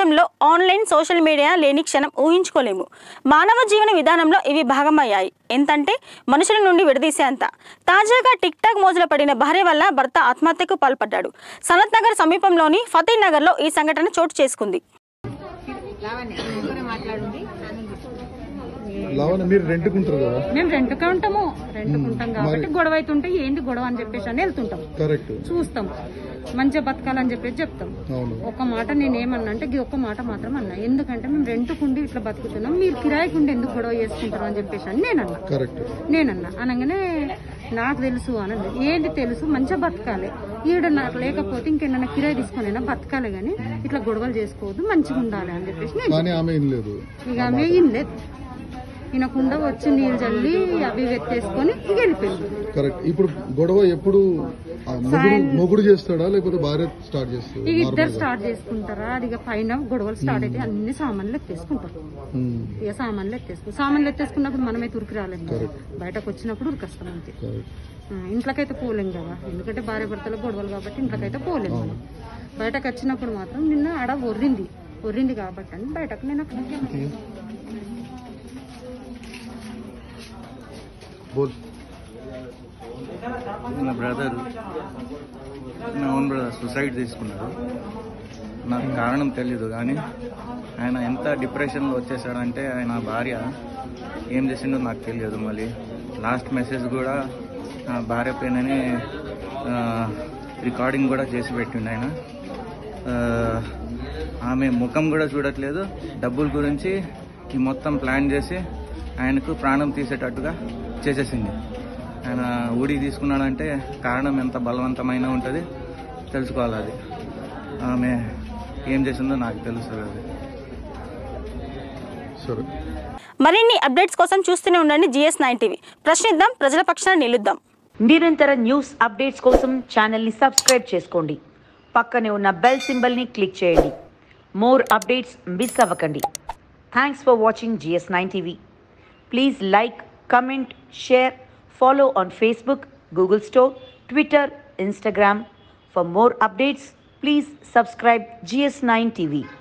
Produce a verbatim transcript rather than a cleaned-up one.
జీవితంలో online social media లేని క్షణం ఊహించుకోలేము. మానవ జీవన విధానంలో ఇవి భాగమయ్యాయి. ఎంతంటే మనుషుల నుండి విడదీసేంత. తాజాగా టిక్ టాక్ మోజుల పడిన భార్య వల్ల భర్త ఆత్మహత్యకు పాల్పడ్డాడు. సనత్ నగర్ సమీపంలోని ఫతే నగర్ లో ఈ సంఘటన చోటు చేసుకుంది. మీరు రెంట్కుంటారు కదా? మేము రెంట్కే ఉంటాము, రెంట్కుంటాం కాబట్టి గొడవ అవుతుంటే ఏంటి గొడవ అని చెప్పేసి అని వెళ్తుంటాం, చూస్తాం, మంచిగా బతకాలని చెప్పేసి చెప్తాం. ఒక మాట నేనేమన్నా అంటే ఒక్క మాట మాత్రం అన్నా, ఎందుకంటే మేము రెంట్కుండి ఇట్లా బతుకుతున్నాం, మీరు కిరాయికుండి ఎందుకు గొడవ చేసుకుంటారు అని చెప్పేసి అని నేనన్నా నేనన్నా అనగానే నాకు తెలుసు అన్నది. ఏంటి తెలుసు, మంచిగా బతకాలి, ఈడ నాకు లేకపోతే ఇంకేమన్నా కిరాయి తీసుకునైనా బతకాలి గానీ ఇట్లా గొడవలు చేసుకోవద్దు, మంచిగా ఉండాలి అని చెప్పేసి ఇక ఆమె ఏం లేదు. ఈయనకుండా వచ్చి నీళ్ళు చల్లి అవి వెత్తేసుకొని వెళ్ళిపోయింది. కరెక్ట్. ఇప్పుడు గొడవ ఎప్పుడు మొగుడు చేస్తాడా లేకపోతే భార్య స్టార్ట్ చేస్తాడా? ఇక ఇద్దరు స్టార్ట్ చేసుకుంటారా? అది పైన గొడవలు స్టార్ట్ అయితే అన్ని సామాన్లు ఎత్తేసుకుంటారు. ఇక సామాన్లు ఎత్తేసుకుంటారు. సామాన్లు ఎత్తేసుకున్నప్పుడు మనమే ఉరికి రాలేదు, బయటకు వచ్చినప్పుడు ఉరికొస్తాం అంతే. ఇంట్లోకైతే పోలేం కదా, ఎందుకంటే భార్య భర్తల గొడవలు కాబట్టి ఇంట్లోకైతే పోలేం మనం. బయటకు వచ్చినప్పుడు మాత్రం నిన్న ఆడ ఒర్రింది ఒర్రింది కాబట్టి అని బయటకు నేను అక్కడ నా బ్రదర్ నా ఓన్ బ్రదర్ సూసైడ్ తీసుకున్నాడు. నాకు కారణం తెలీదు కానీ ఆయన ఎంత డిప్రెషన్లో వచ్చేసాడంటే ఆయన భార్య ఏం చేసిండో నాకు తెలియదు. మళ్ళీ లాస్ట్ మెసేజ్ కూడా భార్య పైననే రికార్డింగ్ కూడా చేసి పెట్టిండు ఆయన. ఆమె ముఖం కూడా చూడట్లేదు. డబ్బుల గురించి ఈ మొత్తం ప్లాన్ చేసి ఆయనకు ప్రాణం తీసేటట్టుగా చేసేసింది. ఆయన ఊడి తీసుకున్నాడంటే కారణం ఎంత బలవంతమైన ఉంటుంది తెలుసుకోవాలి. అది ఆమె ఏం చేసిందో నాకు తెలుస్తుంది. అది మరిన్ని అప్డేట్స్ కోసం చూస్తూనే ఉండండి జిఎస్ నైన్ టీవీ. ప్రశ్నిద్దాం, ప్రజల పక్షాన నిలుద్దాం. నిరంతర న్యూస్ అప్డేట్స్ కోసం ఛానల్ని సబ్స్క్రైబ్ చేసుకోండి. పక్కనే ఉన్న బెల్ సింబల్ని క్లిక్ చేయండి. మోర్ అప్డేట్స్ మిస్ అవ్వకండి. Thanks for watching GS nine TV. Please like, comment, share, follow on Facebook, Google Store, Twitter, Instagram. For more updates, please subscribe G S nine T V.